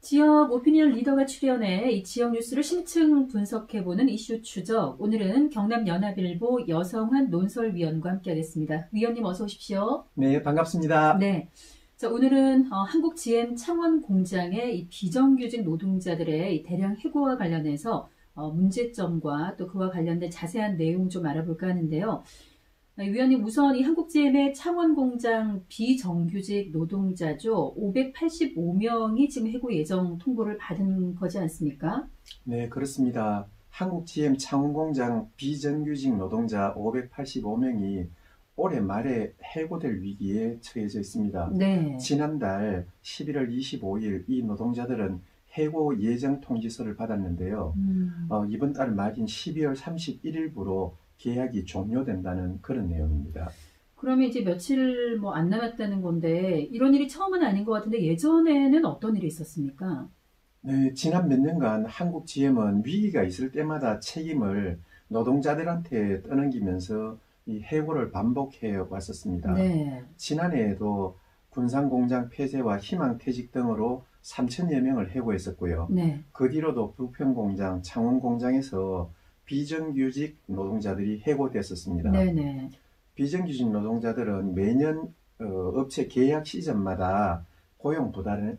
지역 오피니언 리더가 출연해 이 지역 뉴스를 심층 분석해보는 이슈 추적. 오늘은 경남연합일보 여성환 논설위원과 함께하겠습니다. 위원님 어서 오십시오. 네, 반갑습니다. 네. 자, 오늘은 한국 GM 창원 공장의 이 비정규직 노동자들의 이 대량 해고와 관련해서 문제점과 또 그와 관련된 자세한 내용 좀 알아볼까 하는데요. 위원님, 우선 이 한국GM의 창원 공장 비정규직 노동자죠. 585명이 지금 해고 예정 통보를 받은 거지 않습니까? 네, 그렇습니다. 한국GM 창원 공장 비정규직 노동자 585명이 올해 말에 해고될 위기에 처해져 있습니다. 네. 지난달 11월 25일 이 노동자들은 해고 예정 통지서를 받았는데요. 이번 달 말인 12월 31일부로 계약이 종료된다는 그런 내용입니다. 그러면 이제 며칠 안 남았다는 건데 이런 일이 처음은 아닌 것 같은데 예전에는 어떤 일이 있었습니까? 네, 지난 몇 년간 한국 GM은 위기가 있을 때마다 책임을 노동자들한테 떠넘기면서 이 해고를 반복해 왔었습니다. 네. 지난해에도 군산공장 폐쇄와 희망퇴직 등으로 3천여 명을 해고했었고요. 네. 그 뒤로도 부평공장, 창원공장에서 비정규직 노동자들이 해고됐었습니다. 네네. 비정규직 노동자들은 매년 업체 계약 시점마다 고용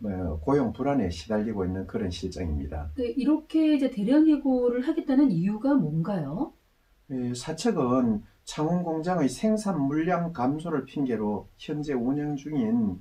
불안에 시달리고 있는 그런 실정입니다. 네, 이렇게 이제 대량 해고를 하겠다는 이유가 뭔가요? 사측은 창원 공장의 생산 물량 감소를 핑계로 현재 운영 중인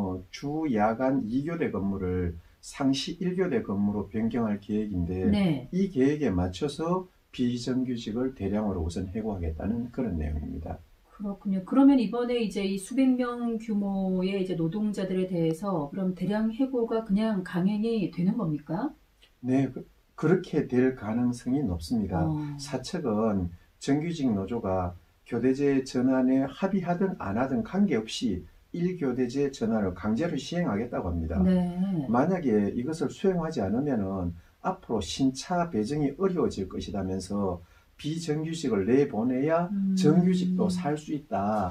주 야간 2교대 근무를 상시 1교대 근무로 변경할 계획인데 네. 이 계획에 맞춰서 비정규직을 대량으로 우선 해고하겠다는 그런 내용입니다. 그렇군요. 그러면 이번에 이제 이 수백 명 규모의 이제 노동자들에 대해서 그럼 대량 해고가 그냥 강행이 되는 겁니까? 네, 그렇게 될 가능성이 높습니다. 어. 사측은 정규직 노조가 교대제 전환에 합의하든 안 하든 관계없이 1교대제 전환을 강제로 시행하겠다고 합니다. 네. 만약에 이것을 수행하지 않으면은 앞으로 신차 배정이 어려워질 것이라면서 비정규직을 내보내야 정규직도 살 수 있다.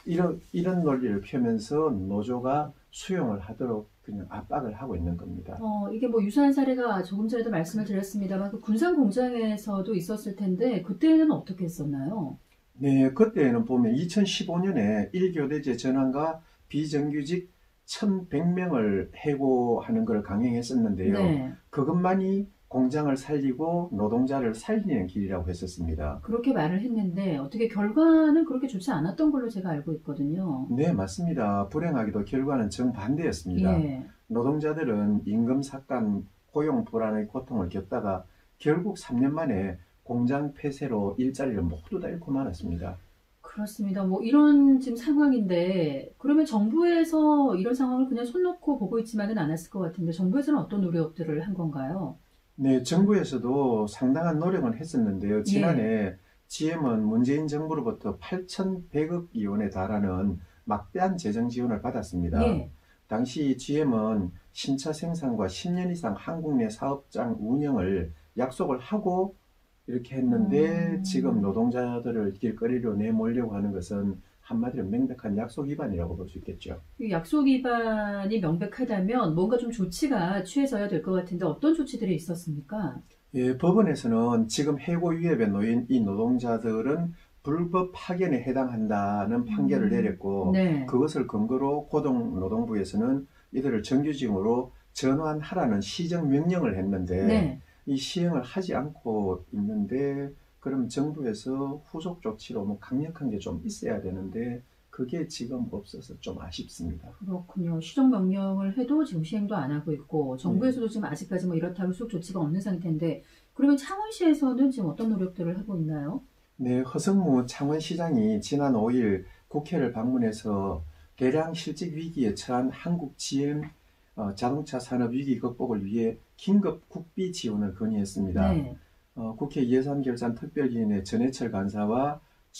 이런 논리를 펴면서 노조가 수용을 하도록 그냥 압박을 하고 있는 겁니다. 이게 유사한 사례가 조금 전에도 말씀을 드렸습니다만 그 군산 공장에서도 있었을 텐데 그때는 어떻게 했었나요? 네, 그때는 보면 2015년에 1교대제 전환과 비정규직 1,100명을 해고하는 걸 강행했었는데요. 네. 그것만이 공장을 살리고 노동자를 살리는 길이라고 했었습니다. 그렇게 말을 했는데 어떻게 결과는 그렇게 좋지 않았던 걸로 제가 알고 있거든요. 네, 맞습니다. 불행하게도 결과는 정반대였습니다. 예. 노동자들은 임금 삭감, 고용 불안의 고통을 겪다가 결국 3년 만에 공장 폐쇄로 일자리를 모두 다 잃고 말았습니다. 그렇습니다. 이런 지금 상황인데 그러면 정부에서 이런 상황을 그냥 손 놓고 보고 있지만은 않았을 것 같은데 정부에서는 어떤 노력들을 한 건가요? 네, 정부에서도 상당한 노력은 했었는데요. 지난해 GM은 문재인 정부로부터 8,100억 원에 달하는 막대한 재정 지원을 받았습니다. 예. 당시 GM은 신차 생산과 10년 이상 한국 내 사업장 운영을 약속을 하고 이렇게 했는데 지금 노동자들을 길거리로 내몰려고 하는 것은 한마디로 명백한 약속 위반이라고 볼 수 있겠죠. 이 약속 위반이 명백하다면 뭔가 좀 조치가 취해져야 될 것 같은데 어떤 조치들이 있었습니까? 예, 법원에서는 지금 해고 위협에 놓인 이 노동자들은 불법 파견에 해당한다는 판결을 내렸고 네. 그것을 근거로 고용노동부에서는 이들을 정규직으로 전환하라는 시정 명령을 했는데 네. 이 시행을 하지 않고 있는데 그럼 정부에서 후속 조치로 강력한 게 좀 있어야 되는데 그게 지금 없어서 좀 아쉽습니다. 그렇군요. 시정 명령을 해도 지금 시행도 안 하고 있고 정부에서도 지금 아직까지 이렇다고 후속 조치가 없는 상태인데 그러면 창원시에서는 지금 어떤 노력들을 하고 있나요? 네, 허성무 창원시장이 지난 5일 국회를 방문해서 대량 실직 위기에 처한 한국 GM 자동차 산업 위기 극복을 위해 긴급 국비 지원을 건의했습니다. 네. 국회 예산결산특별위원회 전해철 간사와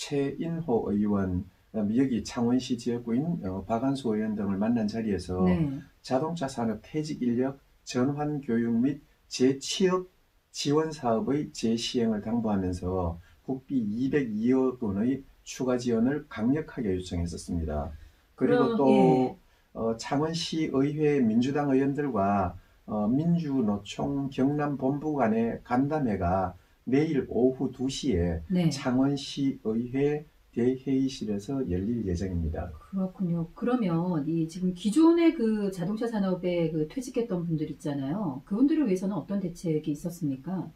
최인호 의원, 여기 창원시 지역구인 박한수 의원 등을 만난 자리에서 네. 자동차 산업 퇴직 인력 전환 교육 및 재취업 지원 사업의 재시행을 당부하면서 국비 202억 원의 추가 지원을 강력하게 요청했었습니다. 그리고 또 창원시 의회 민주당 의원들과 민주노총 경남본부 간의 간담회가 내일 오후 2시에 네. 창원시의회 대회의실에서 열릴 예정입니다. 그렇군요. 그러면 이 지금 기존의 그 자동차 산업에 그 퇴직했던 분들 있잖아요. 그분들을 위해서는 어떤 대책이 있었습니까?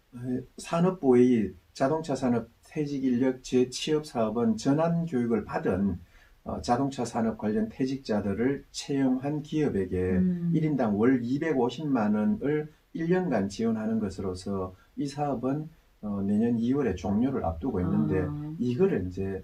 산업부의 자동차 산업 퇴직 인력 재취업 사업은 전환 교육을 받은 자동차 산업 관련 퇴직자들을 채용한 기업에게 1인당 월 250만 원을 1년간 지원하는 것으로서 이 사업은 내년 2월에 종료를 앞두고 있는데 이거를 이제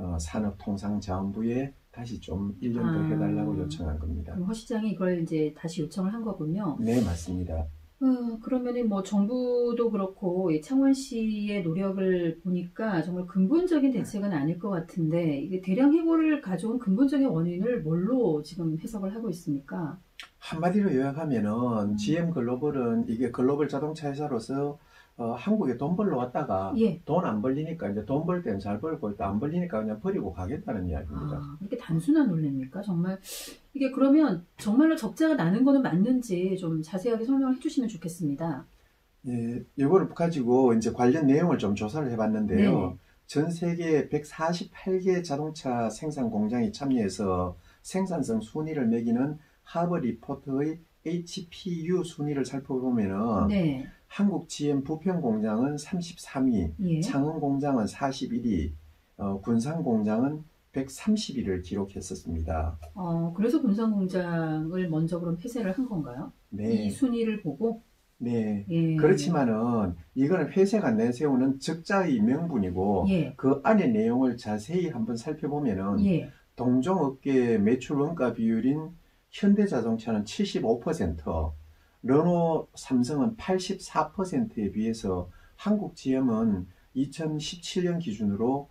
산업통상자원부에 다시 좀 1년 더 해달라고 요청한 겁니다. 그럼 허 시장이 이걸 이제 다시 요청을 한 거군요. 네, 맞습니다. 그러면은 뭐 정부도 그렇고 이 창원시의 노력을 보니까 정말 근본적인 대책은 아닐 것 같은데 이게 대량 해고를 가져온 근본적인 원인을 뭘로 지금 해석을 하고 있습니까? 한마디로 요약하면은 GM 글로벌은 이게 글로벌 자동차 회사로서 한국에 돈 벌러 왔다가 예. 돈 안 벌리니까 이제 돈 벌 때는 잘 벌고 또 안 벌리니까 그냥 버리고 가겠다는 이야기입니다. 그렇게 단순한 논리입니까? 정말 이게 그러면 정말로 적자가 나는 거는 맞는지 좀 자세하게 설명을 해주시면 좋겠습니다. 예, 이거를 가지고 이제 관련 내용을 좀 조사를 해봤는데요. 네네. 전 세계 148개 자동차 생산 공장이 참여해서 생산성 순위를 매기는 하버 리포트의 HPU 순위를 살펴보면은 네. 한국 GM 부평 공장은 33위, 예. 창원 공장은 41위, 군산 공장은 130위를 기록했었습니다. 그래서 군산공장을 먼저 그럼 폐쇄를 한 건가요? 이 네, 순위를 보고? 네. 예. 그렇지만은 이거는 회사가 내세우는 적자의 명분이고 예. 그 안의 내용을 자세히 한번 살펴보면은 예. 동종업계 매출 원가 비율인 현대자동차는 75%, 르노 삼성은 84%에 비해서 한국 GM은 2017년 기준으로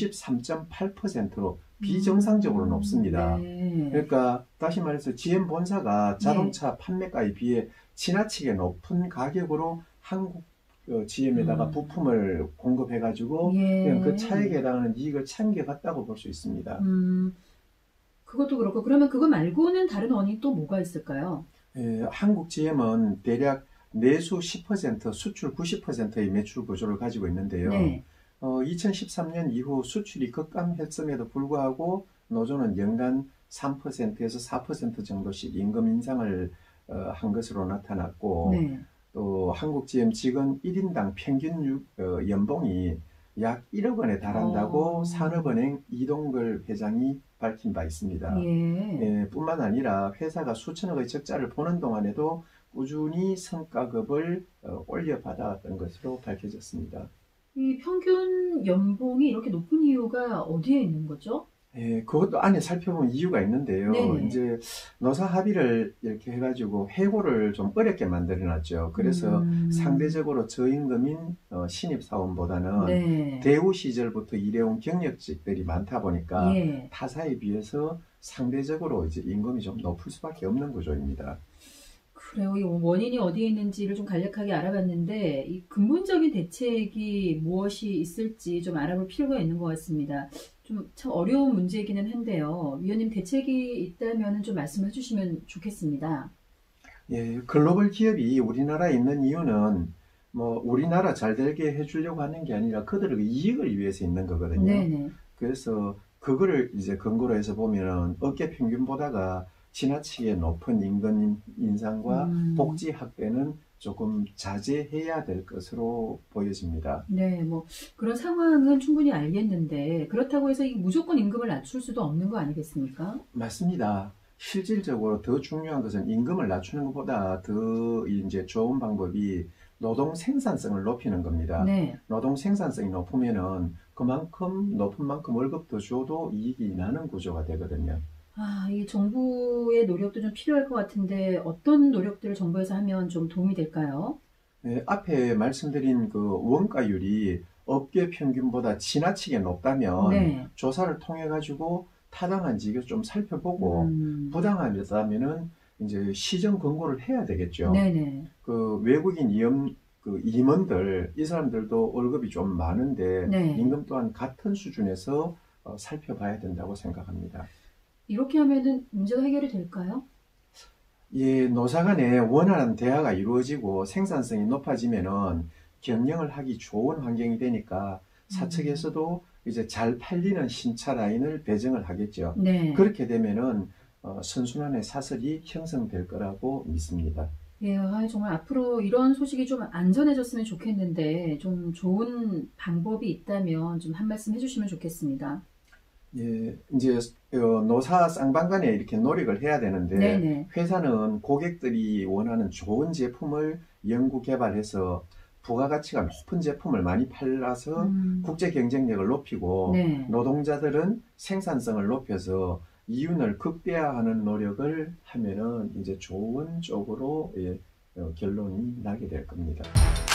93.8%로 비정상적으로 높습니다. 네. 그러니까 다시 말해서 GM 본사가 자동차 판매가에 비해 지나치게 높은 가격으로 한국 GM에다가 부품을 공급해가지고 예. 그냥 그 차액에 해당하는 이익을 챙겨갔다고 볼 수 있습니다. 그것도 그렇고 그러면 그거 말고는 다른 원인이 또 뭐가 있을까요? 한국 GM은 대략 내수 10%, 수출 90%의 매출 구조를 가지고 있는데요. 네. 2013년 이후 수출이 급감했음에도 불구하고 노조는 연간 3%에서 4% 정도씩 임금 인상을 한 것으로 나타났고 네. 또 한국 GM 직원 1인당 평균 연봉이 약 1억 원에 달한다고 산업은행 이동걸 회장이 밝힌 바 있습니다. 예. 뿐만 아니라 회사가 수천억의 적자를 보는 동안에도 꾸준히 성과급을 올려받아왔던 것으로 밝혀졌습니다. 이 평균 연봉이 이렇게 높은 이유가 어디에 있는 거죠? 그것도 안에 살펴보면 이유가 있는데요. 네네. 이제 노사 합의를 이렇게 해가지고 해고를 좀 어렵게 만들어놨죠. 그래서 상대적으로 저임금인 신입사원보다는 네. 대우 시절부터 일해온 경력직들이 많다 보니까 예. 타사에 비해서 상대적으로 이제 임금이 좀 높을 수밖에 없는 구조입니다. 그래요. 이 원인이 어디에 있는지를 좀 간략하게 알아봤는데 이 근본적인 대책이 무엇이 있을지 좀 알아볼 필요가 있는 것 같습니다. 좀 참 어려운 문제이기는 한데요. 위원님 대책이 있다면 좀 말씀해 주시면 좋겠습니다. 예, 글로벌 기업이 우리나라에 있는 이유는 뭐 우리나라 잘 되게 해주려고 하는 게 아니라 그들의 이익을 위해서 있는 거거든요. 네네. 그래서 그거를 이제 근거로 해서 보면은 업계 평균보다가 지나치게 높은 임금 인상과 복지 확대는 조금 자제해야 될 것으로 보여집니다. 네, 뭐 그런 상황은 충분히 알겠는데 그렇다고 해서 이 무조건 임금을 낮출 수도 없는 거 아니겠습니까? 맞습니다. 실질적으로 더 중요한 것은 임금을 낮추는 것보다 더 이제 좋은 방법이 노동 생산성을 높이는 겁니다. 네. 노동 생산성이 높으면은 그만큼 높은 만큼 월급 더 줘도 이익이 나는 구조가 되거든요. 이 정부의 노력도 좀 필요할 것 같은데 어떤 노력들을 정부에서 하면 좀 도움이 될까요? 앞에 말씀드린 그 원가율이 업계 평균보다 지나치게 높다면 네. 조사를 통해 가지고 타당한지 좀 살펴보고 부당하다면은 이제 시정 권고를 해야 되겠죠. 네네. 그 외국인 임원들 이 사람들도 월급이 좀 많은데 네. 임금 또한 같은 수준에서 살펴봐야 된다고 생각합니다. 이렇게 하면은 문제가 해결이 될까요? 예, 노사 간에 원활한 대화가 이루어지고 생산성이 높아지면은 경영을 하기 좋은 환경이 되니까 사측에서도 이제 잘 팔리는 신차 라인을 배정을 하겠죠. 네. 그렇게 되면은 선순환의 사슬이 형성될 거라고 믿습니다. 예, 정말 앞으로 이런 소식이 좀 안전해졌으면 좋겠는데, 좀 좋은 방법이 있다면 좀 한 말씀 해주시면 좋겠습니다. 예, 이제 노사 쌍방 간에 이렇게 노력을 해야 되는데 네네. 회사는 고객들이 원하는 좋은 제품을 연구 개발해서 부가가치가 높은 제품을 많이 팔아서 국제 경쟁력을 높이고 네. 노동자들은 생산성을 높여서 이윤을 극대화하는 노력을 하면은 이제 좋은 쪽으로 결론이 나게 될 겁니다.